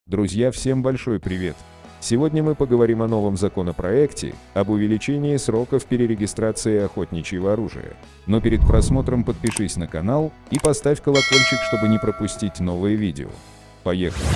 Друзья, всем большой привет! Сегодня мы поговорим о новом законопроекте об увеличении сроков перерегистрации охотничьего оружия. Но перед просмотром подпишись на канал и поставь колокольчик, чтобы не пропустить новые видео. Поехали!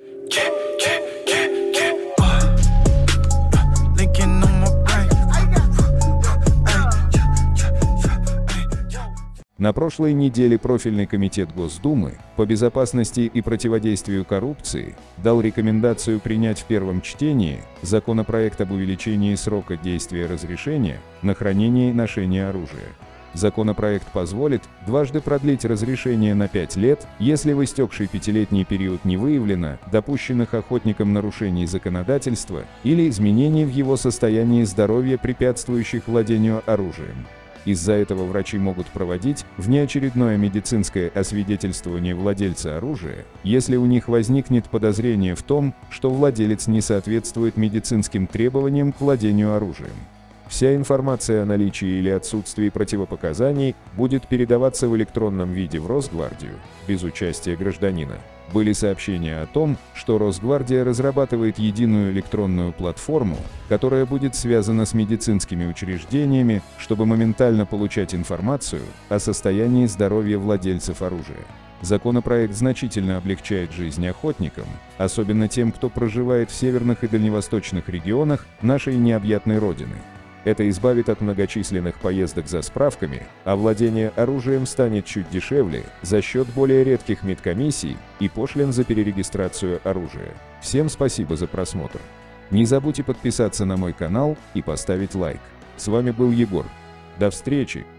На прошлой неделе профильный комитет Госдумы по безопасности и противодействию коррупции дал рекомендацию принять в первом чтении законопроект об увеличении срока действия разрешения на хранение и ношение оружия. Законопроект позволит дважды продлить разрешение на 5 лет, если в истекший пятилетний период не выявлено допущенных охотником нарушений законодательства или изменений в его состоянии здоровья, препятствующих владению оружием. Из-за этого врачи могут проводить внеочередное медицинское освидетельствование владельца оружия, если у них возникнет подозрение в том, что владелец не соответствует медицинским требованиям к владению оружием. Вся информация о наличии или отсутствии противопоказаний будет передаваться в электронном виде в Росгвардию, без участия гражданина. Были сообщения о том, что Росгвардия разрабатывает единую электронную платформу, которая будет связана с медицинскими учреждениями, чтобы моментально получать информацию о состоянии здоровья владельцев оружия. Законопроект значительно облегчает жизнь охотникам, особенно тем, кто проживает в северных и дальневосточных регионах нашей необъятной Родины. Это избавит от многочисленных поездок за справками, а владение оружием станет чуть дешевле за счет более редких медкомиссий и пошлин за перерегистрацию оружия. Всем спасибо за просмотр. Не забудьте подписаться на мой канал и поставить лайк. С вами был Егор. До встречи!